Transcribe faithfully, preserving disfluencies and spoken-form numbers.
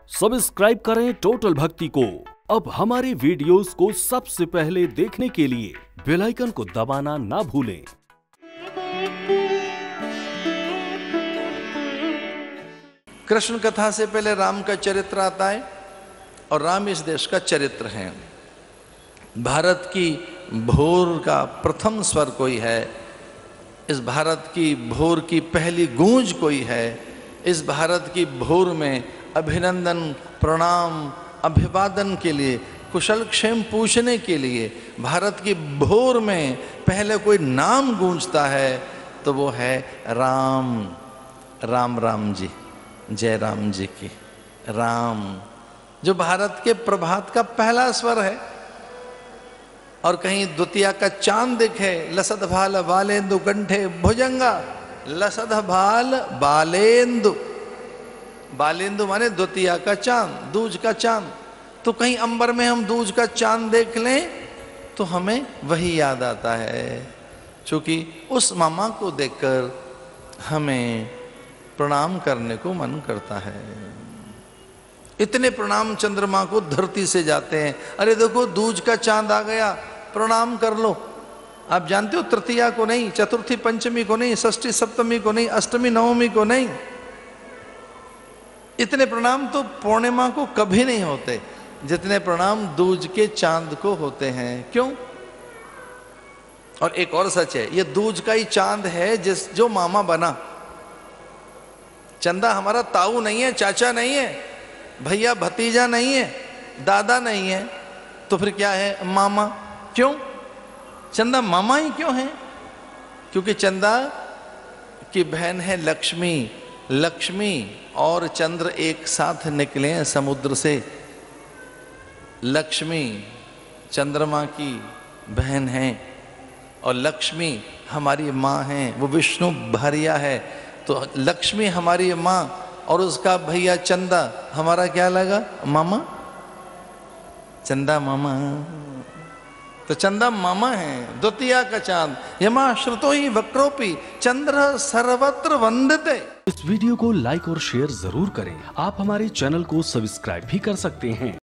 Subscribe करें total भक्ति को। अब हमारे वीडियोस को सबसे पहले देखने के लिए बेल आइकन को दबाना ना भूलें। कृष्ण कथा से पहले राम का चरित्र आता है और राम इस देश का चरित्र है। भारत की भोर का प्रथम स्वर कोई है, इस भारत की भोर की पहली गूंज कोई है, इस भारत की भोर में अभिनंदन, प्रणाम, अभिवादन के लिए, कुशल क्षेम पूछने के लिए भारत की भोर में पहले कोई नाम गूंजता है तो वो है राम। राम राम जी, जय राम जी की। राम जो भारत के प्रभात का पहला स्वर है। और कहीं द्वितीया का चांद दिखे, लसद भाल बालेंदु कंठे भुजंगा। लसद भाल बालेंदु, बालेंदु माने द्वितीया का चांद, दूज का चांद। तो कहीं अंबर में हम दूज का चांद देख लें तो हमें वही याद आता है, क्योंकि उस मामा को देखकर हमें प्रणाम करने को मन करता है। इतने प्रणाम चंद्रमा को धरती से जाते हैं। अरे देखो दूज का चांद आ गया, प्रणाम कर लो। आप जानते हो तृतीया को नहीं, चतुर्थी पंचमी को नहीं, षष्ठी सप्तमी को नहीं, अष्टमी नवमी को नहीं। इतने प्रणाम तो पूर्णिमा को कभी नहीं होते जितने प्रणाम दूज के चांद को होते हैं। क्यों? और एक और सच है, ये दूज का ही चांद है जिस जो मामा बना। चंदा हमारा ताऊ नहीं है, चाचा नहीं है, भैया भतीजा नहीं है, दादा नहीं है, तो फिर क्या है? मामा। क्यों? चंदा मामा ही क्यों है? क्योंकि चंदा की बहन है लक्ष्मी। लक्ष्मी और चंद्र एक साथ निकले हैं समुद्र से। लक्ष्मी चंद्रमा की बहन है और लक्ष्मी हमारी माँ है, वो विष्णु भारिया है। तो लक्ष्मी हमारी माँ और उसका भैया चंदा हमारा क्या लगा? मामा। चंदा मामा, तो चंदा मामा है। द्वितीया का चांद यमा श्रुतो ही वक्रोपी चंद्र सर्वत्र वंदिते। इस वीडियो को लाइक और शेयर जरूर करें। आप हमारे चैनल को सब्सक्राइब भी कर सकते हैं।